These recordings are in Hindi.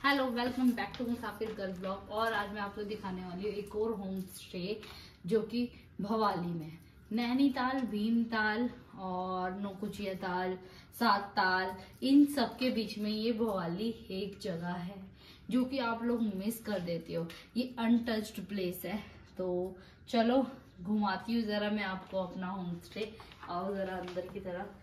Hello, welcome back to Musafir girl blog. और आज मैं आपको दिखाने वाली हूँ एक और होम स्टे जो कि भवाली में। नैनीताल, भीमताल और नौकुचिया ताल, सात ताल, इन सब के बीच में ये भवाली एक जगह है जो कि आप लोग मिस कर देते हो। ये अनटच्ड प्लेस है। तो चलो घुमाती हूँ जरा मैं आपको अपना होम स्टे। आओ जरा अंदर की तरफ।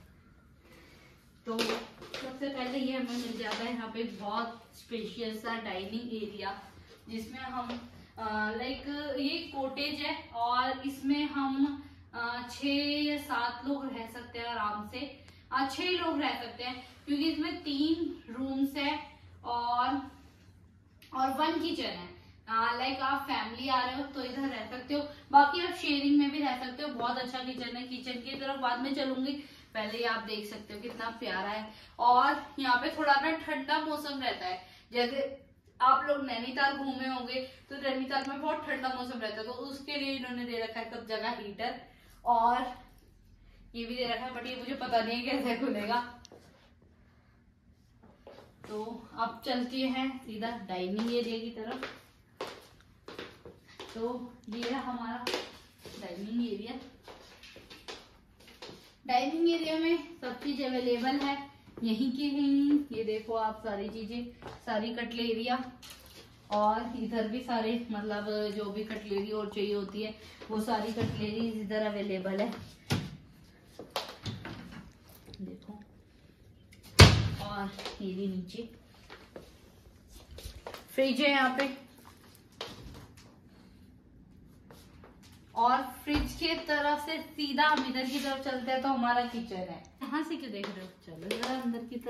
तो सबसे पहले ये हमें मिल जाता है यहाँ पे बहुत स्पेशियस सा डाइनिंग एरिया, जिसमें हम ये कॉटेज है और इसमें हम 6 या 7 लोग रह सकते हैं आराम से। 6 लोग रह सकते हैं क्योंकि इसमें 3 रूम्स है और 1 किचन है। आप फैमिली आ रहे हो तो इधर रह सकते हो, बाकी आप शेयरिंग में भी रह सकते हो। बहुत अच्छा किचन है। किचन की तरफ बाद में चलूंगी, पहले आप देख सकते हो कितना प्यारा है। और यहाँ पे थोड़ा ना ठंडा मौसम रहता है। जैसे आप लोग नैनीताल घूमे होंगे तो नैनीताल में बहुत ठंडा मौसम रहता है, तो उसके लिए इन्होंने दे रखा है सब जगह हीटर। और ये भी दे रखा है, बट ये मुझे पता नहीं है कैसे खुलेगा। तो अब चलते हैं सीधा डाइनिंग एरिया की तरफ। तो ये है हमारा डाइनिंग एरिया। डाइनिंग एरिया में सब चीज अवेलेबल है यहीं की ही। ये देखो आप सारी चीजें, सारी कटलेरिया, और इधर भी सारे मतलब जो भी कटलेरी और चाहिए होती है वो सारी कटलेरी इधर अवेलेबल है। देखो, और ये भी नीचे फ्रिज है यहाँ पे। और फ्रिज के तरफ से सीधा हम इधर की तरफ चलते हैं तो हमारा किचन है। यहाँ से क्यों देख रहे हो, चलो जरा अंदर की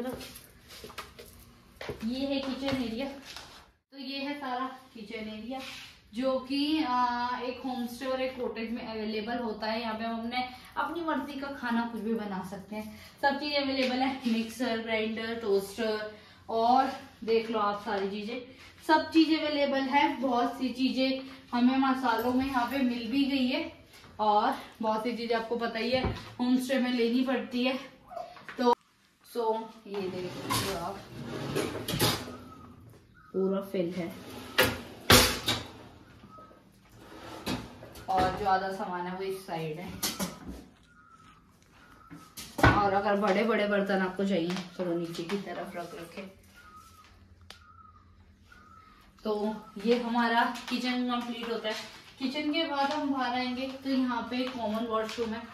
तरफ। ये है किचन एरिया। तो ये है सारा किचन एरिया जो कि एक होम स्टे और एक कॉटेज में अवेलेबल होता है। यहाँ पे हम अपने अपनी मर्जी का खाना कुछ भी बना सकते हैं। सब चीज अवेलेबल है, मिक्सर, ग्राइंडर, टोस्टर, और देख लो आप सारी चीजें, सब चीज अवेलेबल है। बहुत सी चीजें हमें मसालों में यहाँ पे मिल भी गई है, और बहुत सी चीजें आपको पता ही है होम स्टे में लेनी पड़ती है। तो ये देख लो आप, पूरा फिल है। और जो आधा सामान है वो इस साइड है। और अगर बड़े बड़े बर्तन आपको चाहिए तो वो नीचे की तरफ रख रखे। तो ये हमारा किचन कंप्लीट होता है। किचन के बाद हम बाहर आएंगे तो यहाँ पे कॉमन वॉशरूम है,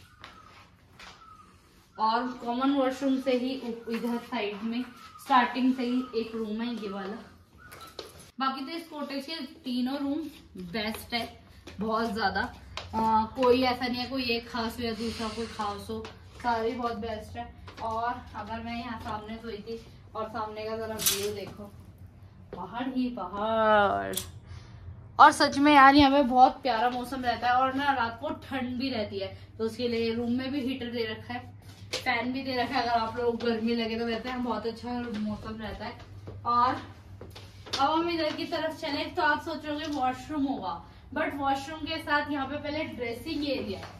और कॉमन वॉशरूम से ही इधर साइड में स्टार्टिंग से ही एक रूम है ये वाला। बाकी तो इस कॉटेज के तीनों रूम बेस्ट है, बहुत ज्यादा। कोई ऐसा नहीं है कोई एक खास हो या दूसरा कोई खास हो, सारे बहुत बेस्ट है। और अगर मैं यहाँ सामने सोई थी और सामने का जरा व्यू देखो, पहाड़ ही पहाड़। और सच में यार यहाँ पे बहुत प्यारा मौसम रहता है, और ना रात को ठंड भी रहती है। तो उसके लिए रूम में भी हीटर दे रखा है, फैन भी दे रखा है। अगर आप लोग गर्मी लगे तो रहते हैं, बहुत अच्छा मौसम रहता है। और अब हम इधर की तरफ चले तो आप सोचोगे वॉशरूम होगा, बट वॉशरूम के साथ यहाँ पे पहले ड्रेसिंग एरिया है।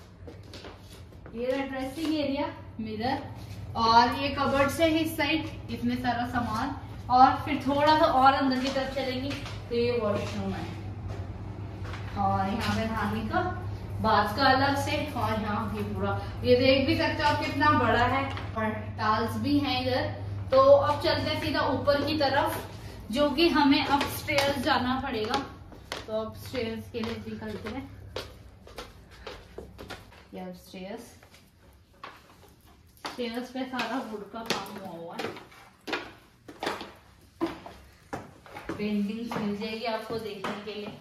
ये ड्रेसिंग एरिया, मिरर, और ये कबर्ड से इस साइड इतने सारा सामान। और फिर थोड़ा सा और अंदर की तरफ चलेंगे तो ये वॉशरूम है, और यहाँ पे नहाने का बाथ का अलग से। और यहाँ भी पूरा ये देख भी सकते हो आप कितना बड़ा है, और टाइल्स भी हैं इधर। तो अब चलते हैं सीधा ऊपर की तरफ, जो कि हमें अपस्टेयर्स जाना पड़ेगा। तो अपस्टेयर्स के लिए निकलते हैं। ये अपस्टेयर्स, स्टेयर्स पे सारा वुड का काम हुआ है। पेंटिंग्स मिल जाएगी आपको देखने के लिए।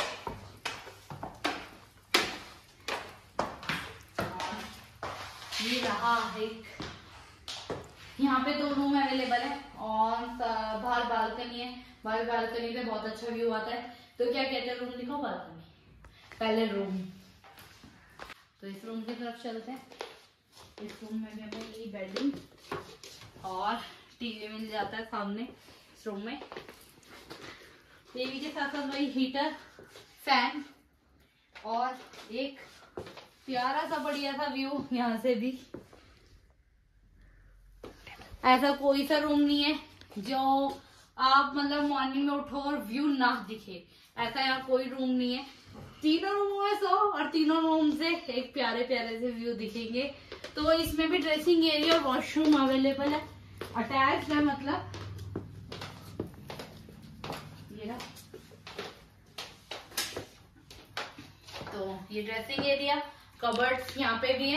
ये रहा एक, यहाँ पे 2 रूम अवेलेबल है, और बाहर बालकनी है। बाहर बालकनी पे बहुत अच्छा व्यू आता है। तो क्या कहते हैं, रूम दिखाओ, बालकनी पहले रूम। तो इस रूम की तरफ चलते हैं। इस रूम में भी हमें ये बेडरूम और टीवी मिल जाता है सामने इस रूम में। टीवी के साथ साथ वही हीटर, फैन, और एक प्यारा सा बढ़िया सा व्यू यहाँ से भी। ऐसा कोई सा रूम नहीं है जो आप मतलब मॉर्निंग में उठो और व्यू ना दिखे, ऐसा यहाँ कोई रूम नहीं है। तीनों रूम में सो और तीनों रूम से एक प्यारे प्यारे से व्यू दिखेंगे। तो इसमें भी ड्रेसिंग एरिया और वॉशरूम अवेलेबल है, अटैच्ड है मतलब। ये ना, तो ये ड्रेसिंग एरिया, कबर्ड्स यहाँ पे भी है,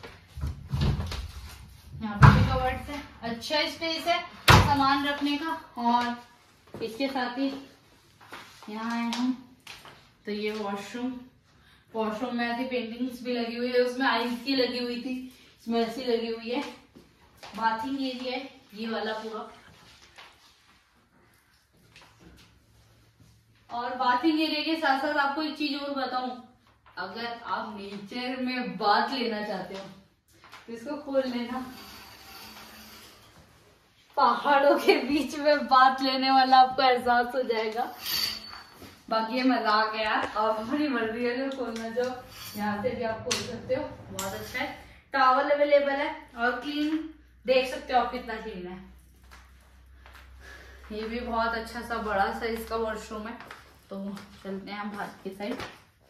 यहाँ पे भी कबर्ड्स है, अच्छा स्पेस है सामान रखने का। और इसके साथ ही यहाँ आए हम, तो ये वॉशरूम में ऐसी पेंटिंग्स भी लगी हुई है, उसमें आइस की लगी हुई थी, इसमें ऐसी लगी हुई है। बाथिंग एरिया है ये वाला पूरा, और बाथिंग एरिया के साथ साथ आपको एक चीज और बताऊं, अगर आप नेचर में बाथ लेना चाहते हो तो इसको खोल लेना, पहाड़ों के बीच में बात लेने वाला आपको एहसास हो जाएगा। बाकी ये मजाक है यार, आप अपनी मर्जी है जो खोलना चाहो, यहाँ से भी आप खोल सकते हो, बहुत अच्छा है। टॉवल अवेलेबल है और क्लीन, देख सकते हो आप कितना क्लीन है। ये भी बहुत अच्छा सा बड़ा सा इसका वॉशरूम है। तो चलते हैं हम बाहर की साइड।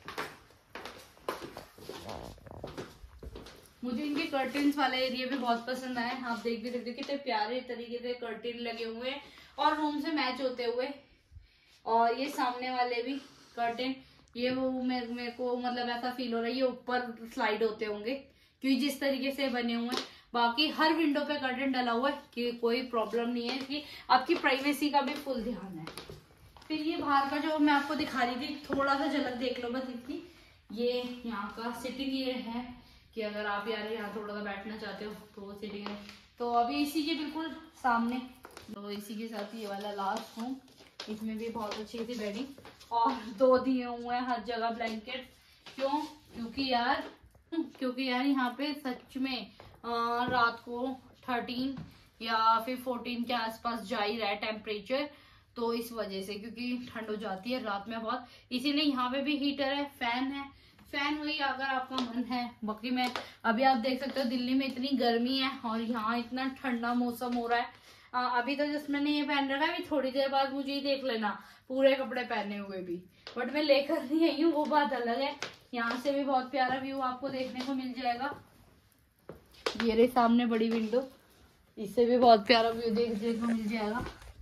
मुझे इनके कर्टेन्स वाला एरिया भी बहुत पसंद आया, आप देख भी सकते हो कितने प्यारे तरीके से कर्टेन लगे हुए हैं और रूम से मैच होते हुए। और ये सामने वाले भी कर्टेन, ये वो मेरे को मतलब ऐसा फील हो रहा है ये ऊपर स्लाइड होते होंगे क्योंकि जिस तरीके से बने हुए हैं। बाकी हर विंडो पे कर्टेन डला हुआ है कि कोई प्रॉब्लम नहीं है, कि आपकी प्राइवेसी का भी फुल ध्यान है। फिर ये बाहर का जो मैं आपको दिखा रही थी, थोड़ा सा झलक देख लो बस इसकी। ये यहाँ का सिटिंग एरिया है कि अगर आप यार यहाँ थोड़ा सा बैठना चाहते हो तो वो सिटिंग है। तो अभी इसी के बिल्कुल सामने, तो इसी के साथ ये वाला लास्ट रूम, इसमें भी बहुत अच्छी सी बेडिंग और 2 दिए हुए हैं हर जगह ब्लैंकेट। क्योंकि यार यहाँ पे सच में रात को 13 या फिर 14 के आसपास जा ही रहा है टेम्परेचर, तो इस वजह से क्योंकि ठंड हो जाती है रात में बहुत, इसीलिए यहाँ पे भी हीटर है, फैन है। फैन वही अगर आपका मन है। बाकी मैं अभी आप देख सकते हो दिल्ली में इतनी गर्मी है और यहाँ इतना ठंडा मौसम हो रहा है। अभी तो जस्ट मैंने ये पहन रखा है, अभी थोड़ी देर बाद मुझे ही देख लेना पूरे कपड़े पहने हुए भी, बट मैं लेकर नहीं आई हूँ, वो बात अलग है। यहाँ से भी बहुत प्यारा व्यू आपको देखने को मिल जाएगा। ये रही सामने बड़ी विंडो, इससे भी बहुत प्यारा व्यू देखने को मिल जाएगा।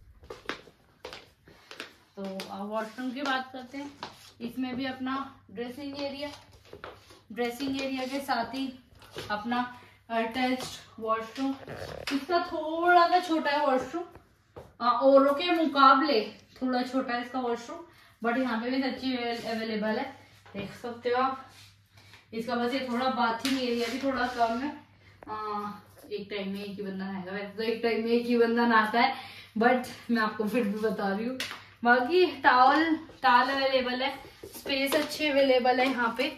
तो अब वॉशरूम की बात करते हैं। इसमें भी अपना ड्रेसिंग एरिया के साथ ही अपना अटैच्ड वॉशरूम। इसका थोड़ा सा छोटा है वॉशरूम, औरों के मुकाबले थोड़ा छोटा है इसका वॉशरूम, बट यहाँ पे भी अच्छी अवेलेबल है, देख सकते हो आप। इसका बस ये थोड़ा बाथिंग एरिया भी थोड़ा कम है। एक टाइम में एक ही बंदा नहाएगा, वैसे तो एक टाइम में एक ही बंदा नहाता है, बट मैं आपको फिर भी बता रही हूँ। बाकी टावल अवेलेबल है, स्पेस अच्छी अवेलेबल है यहाँ पे।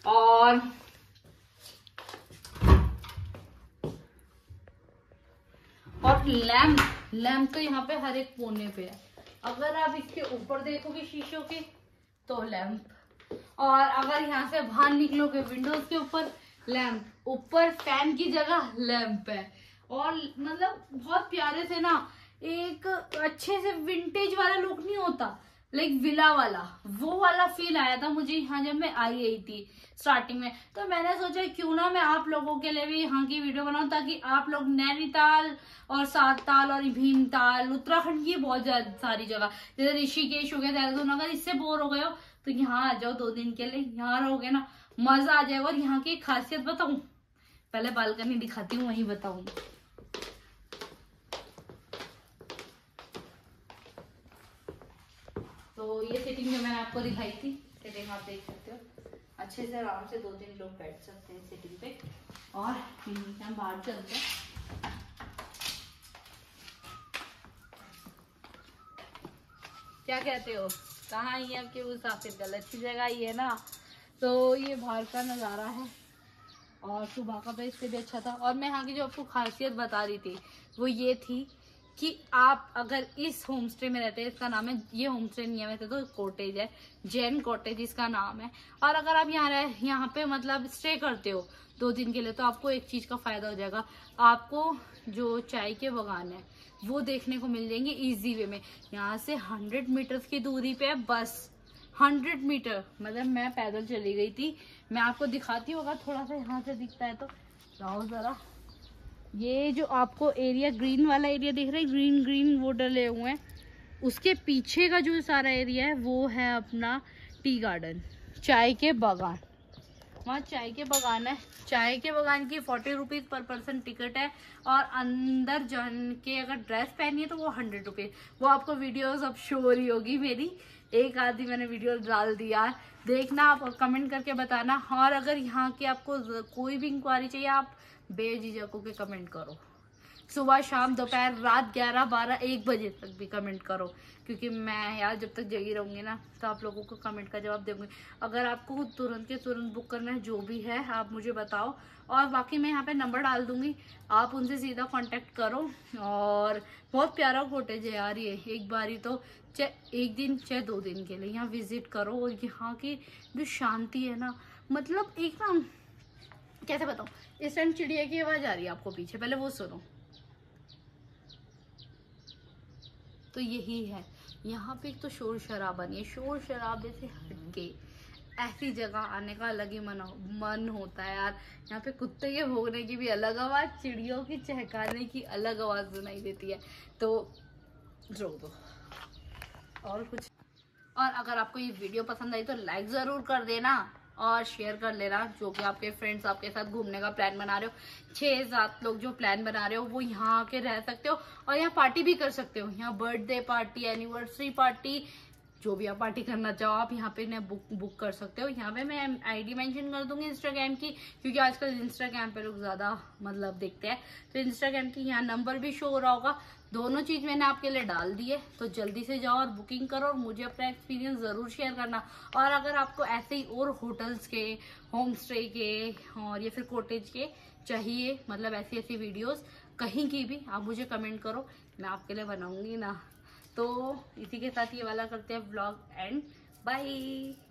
और लैम्प तो यहाँ पे हर एक कोने पे है। अगर आप इसके ऊपर देखोगे शीशों के तो लैम्प, और अगर यहाँ से बाहर निकलोगे विंडोज के ऊपर लैम्प, ऊपर फैन की जगह लैम्प है। और मतलब बहुत प्यारे से ना, एक अच्छे से विंटेज वाला लुक नहीं होता, लाइक विला वाला, वो वाला फील आया था मुझे यहाँ जब मैं आई थी स्टार्टिंग में। तो मैंने सोचा क्यों ना मैं आप लोगों के लिए भी यहाँ की वीडियो बनाऊं, ताकि आप लोग नैनीताल और सारताल और भीमताल, उत्तराखंड की बहुत सारी जगह जैसे ऋषिकेश हो गया, देहरादून, अगर इससे बोर हो गए हो तो यहाँ आ जाओ 2 दिन के लिए, यहाँ रहोगे ना मजा आ जाएगा। और यहाँ की खासियत बताऊं, पहले बालकनी दिखाती हूँ वही बताऊंगी। तो ये सिटिंग जो मैंने आपको दिखाई थी, सिटिंग आप देख सकते हो, अच्छे से आराम से 2-3 लोग बैठ सकते हैं सिटिंग पे। और हम बाहर चलते हैं। क्या कहते हो, कहाँ आई है आपके मुसाफिर, गलत सी जगह आई है ना। तो ये बाहर का नज़ारा है और सुबह का बेस से भी अच्छा था। और मैं यहाँ की जो आपको खासियत बता रही थी वो ये थी कि आप अगर इस होम स्टे में रहते हैं, इसका नाम है, ये होम स्टे नहीं है वैसे तो, कॉटेज है, जैन कॉटेज इसका नाम है। और अगर आप यहाँ पे मतलब स्टे करते हो 2 दिन के लिए, तो आपको एक चीज का फायदा हो जाएगा, आपको जो चाय के बागान है वो देखने को मिल जाएंगे इजी वे में। यहाँ से 100 मीटर्स की दूरी पे है बस, 100 मीटर, मतलब मैं पैदल चली गई थी। मैं आपको दिखाती हूँ, अगर थोड़ा सा यहाँ से दिखता है तो जाओ जरा। ये जो आपको एरिया ग्रीन वाला एरिया दिख रहा है, ग्रीन ग्रीन वो डले हुए हैं, उसके पीछे का जो सारा एरिया है वो है अपना टी गार्डन, चाय के बागान। वहाँ चाय के बागान है। चाय के बागान की 40 रुपीज पर पर्सन टिकट है, और अंदर जान के अगर ड्रेस पहनी है तो वो 100 रुपीज। वो आपको वीडियोस अब शो हो रही होगी मेरी, एक आधी मैंने वीडियो डाल दिया, देखना आप और कमेंट करके बताना। और अगर यहाँ की आपको कोई भी इंक्वायरी चाहिए, आप बेझिझक होके कमेंट करो, सुबह शाम दोपहर रात 11 12 1 बजे तक भी कमेंट करो, क्योंकि मैं यार जब तक जगी रहूंगी ना तो आप लोगों को कमेंट का जवाब दूंगी। अगर आपको तुरंत के तुरंत बुक करना है, जो भी है आप मुझे बताओ, और बाकी मैं यहाँ पे नंबर डाल दूंगी, आप उनसे सीधा कांटेक्ट करो। और बहुत प्यारा कॉटेज है यार ये, एक बारी तो चाहे 1 दिन चाहे 2 दिन के लिए यहाँ विजिट करो। और यहाँ की जो शांति है ना, मतलब एक ना, कैसे बताऊँ, इस टाइम चिड़िया की आवाज आ रही है आपको पीछे, पहले वो सुनो। तो यही है, यहाँ पे एक तो शोर शराबा नहीं है, शोर शराबे से हटके ऐसी जगह आने का अलग ही मन होता है यार। यहाँ पे कुत्ते के भौंकने की भी अलग आवाज, चिड़ियों की चहकाने की अलग आवाज सुनाई देती है। तो रो दो और कुछ। और अगर आपको ये वीडियो पसंद आई तो लाइक जरूर कर देना और शेयर कर लेना। जो कि आपके फ्रेंड्स आपके साथ घूमने का प्लान बना रहे हो, 6-7 लोग जो प्लान बना रहे हो, वो यहाँ के रह सकते हो और यहाँ पार्टी भी कर सकते हो। यहाँ बर्थडे पार्टी, एनिवर्सरी पार्टी, जो भी आप पार्टी करना चाहो आप यहाँ पे बुक कर सकते हो। यहाँ पे मैं आईडी मेंशन कर दूंगी इंस्टाग्राम की, क्योंकि आजकल इंस्टाग्राम पे लोग ज्यादा मतलब देखते हैं, तो इंस्टाग्राम की यहाँ नंबर भी शो हो रहा होगा। दोनों चीज मैंने आपके लिए डाल दी है, तो जल्दी से जाओ और बुकिंग करो और मुझे अपना एक्सपीरियंस जरूर शेयर करना। और अगर आपको ऐसे ही और होटल्स के, होम स्टे के और या फिर कॉटेज के चाहिए, मतलब ऐसी ऐसी वीडियोस कहीं की भी, आप मुझे कमेंट करो, मैं आपके लिए बनाऊंगी ना। तो इसी के साथ ये वाला करते हैं व्लॉग एंड बाय।